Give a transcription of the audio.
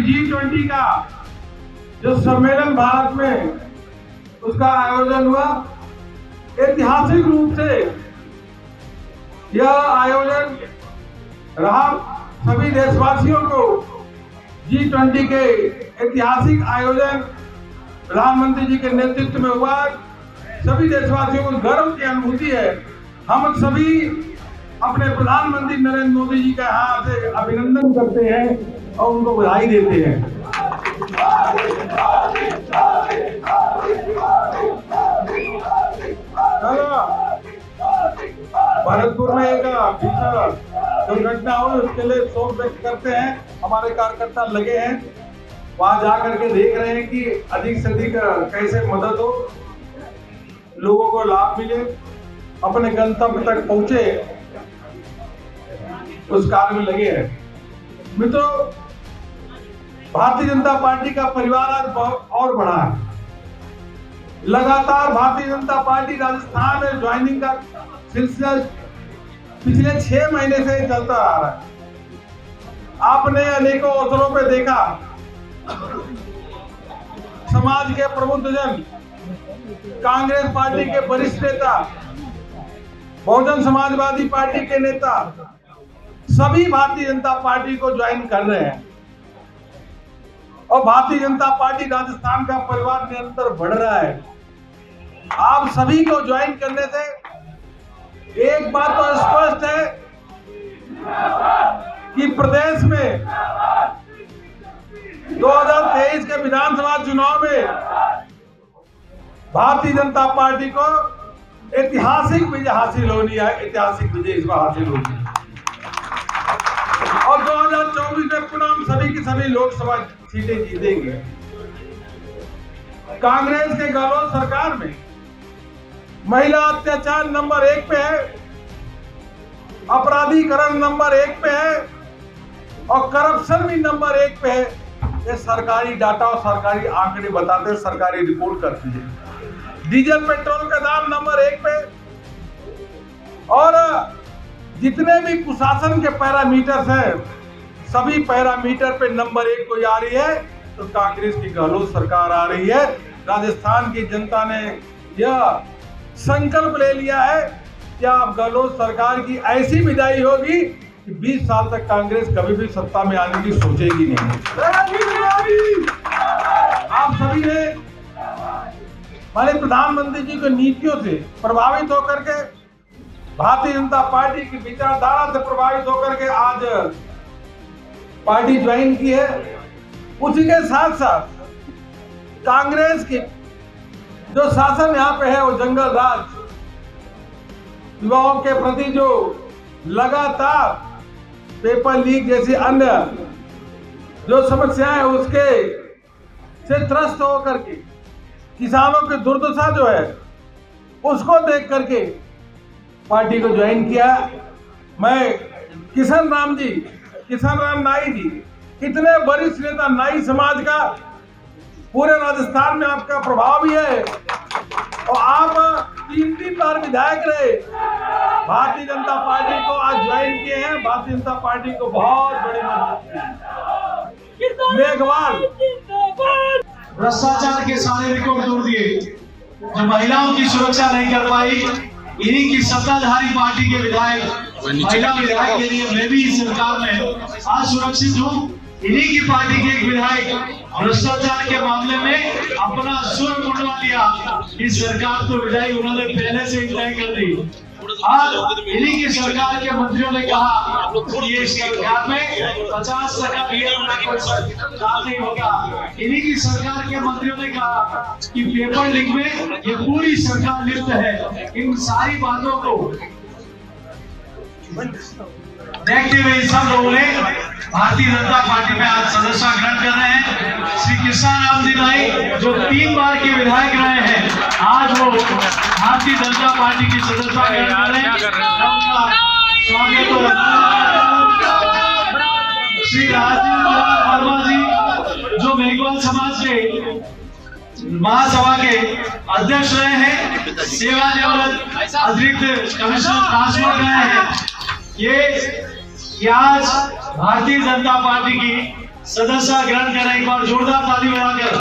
G20 का जो सम्मेलन भारत में उसका आयोजन हुआ, ऐतिहासिक रूप से यह आयोजन रहा। सभी देशवासियों को G20 के ऐतिहासिक आयोजन प्रधानमंत्री जी के नेतृत्व में हुआ। सभी देशवासियों को गर्व की अनुभूति है। हम सभी अपने प्रधानमंत्री नरेंद्र मोदी जी के यहाँ से अभिनंदन करते हैं और उनको बधाई देते हैं। भरतपुर में एक भीषण दुर्घटना हुई, उसके लिए शोक व्यक्त करते हैं। हमारे कार्यकर्ता लगे हैं, वहां जाकर के देख रहे हैं कि अधिक से अधिक कैसे मदद हो, लोगों को लाभ मिले, अपने गंतव्य तक पहुंचे, उस कार्य में लगे हैं। मित्रों, भारतीय जनता पार्टी का परिवार आज और बढ़ा है। लगातार भारतीय जनता पार्टी राजस्थान में ज्वाइनिंग का सिलसिला पिछले 6 महीने से चलता आ रहा है। आपने अनेकों अवसरों पे देखा, समाज के प्रबुद्धजन, कांग्रेस पार्टी के वरिष्ठ नेता, बहुजन समाजवादी पार्टी के नेता सभी भारतीय जनता पार्टी को ज्वाइन कर रहे हैं और भारतीय जनता पार्टी राजस्थान का परिवार निरंतर बढ़ रहा है। आप सभी को ज्वाइन करने से एक बात तो स्पष्ट है कि प्रदेश में 2023 के विधानसभा चुनाव में भारतीय जनता पार्टी को ऐतिहासिक विजय हासिल होनी है। ऐतिहासिक विजय इस बार हासिल होगी और 2024 में पुनः हम सभी की सभी लोकसभा सीटें जीतेंगे। कांग्रेस के गहलोत सरकार में महिला अत्याचार नंबर 1 पे है, अपराधीकरण नंबर 1 पे है और करप्शन भी नंबर 1 पे है। ये सरकारी डाटा और सरकारी आंकड़े बताते हैं, सरकारी रिपोर्ट करती है। डीजल पेट्रोल का दाम नंबर 1 पे और जितने भी कुशासन के पैरामीटर्स हैं, सभी पैरामीटर पे नंबर 1 कोई आ रही है तो कांग्रेस की गहलोत सरकार आ रही है। राजस्थान की जनता ने यह संकल्प ले लिया है कि अब गहलोत सरकार की ऐसी विदाई होगी कि 20 साल तक कांग्रेस कभी भी सत्ता में आने की सोचेगी नहीं। आप सभी ने हमारे प्रधानमंत्री जी की नीतियों से प्रभावित होकर के, भारतीय जनता पार्टी की विचारधारा से प्रभावित होकर के आज पार्टी ज्वाइन की है। उसी के साथ साथ कांग्रेस की जो शासन यहाँ पे है वो जंगल राज, युवाओं के प्रति जो लगातार पेपर लीक जैसी अन्य जो समस्याएं उसके से त्रस्त होकर के किसानों की दुर्दशा जो है उसको देख करके पार्टी को ज्वाइन किया। मैं किशन राम नाई जी, इतने वरिष्ठ नेता, नाई समाज का पूरे राजस्थान में आपका प्रभाव भी है और आप 3 बार विधायक रहे, भारतीय जनता पार्टी को आज ज्वाइन किए हैं। भारतीय जनता पार्टी को बहुत बड़ी मदद। मेघवाल भ्रष्टाचार के सारे रिकॉर्ड तोड़ दिए, जो महिलाओं की सुरक्षा नहीं कर पाई, इन्हीं की सत्ताधारी पार्टी के विधायक, महिला विधायक के लिए मैं भी इस सरकार में असुरक्षित हूँ। इन्हीं की पार्टी के एक विधायक भ्रष्टाचार के मामले में अपना सुर मुंडवा लिया। इस सरकार तो विदाई उन्होंने पहले से ही तय कर दी। आज इन्हीं की सरकार के मंत्रियों ने कहा कि ये सरकार में 50% कोई नहीं होगा। इन्हीं की सरकार के मंत्रियों ने कहा कि पेपर लीक में ये पूरी सरकार लिप्त है। इन सारी बातों को देखते हुए सब लोगों ने भारतीय जनता पार्टी में आज सदस्यता ग्रहण कर रहे हैं। श्री किशन राम नाई जो 3 बार के विधायक रहे हैं, आज वो भारतीय जनता पार्टी की सदस्यता ग्रहण कर रहे हैं। स्वागत हो। श्री राजीव वर्मा जी जो मेघवाल समाज के महासभा के अध्यक्ष रहे हैं, सेवानिवृत्त अतिरिक्त कमिश्नर ट्रांसपोर्ट रहे हैं। ये आज भारतीय जनता पार्टी की सदस्य ग्रहण करें। एक बार जोरदार ताली बजाकर।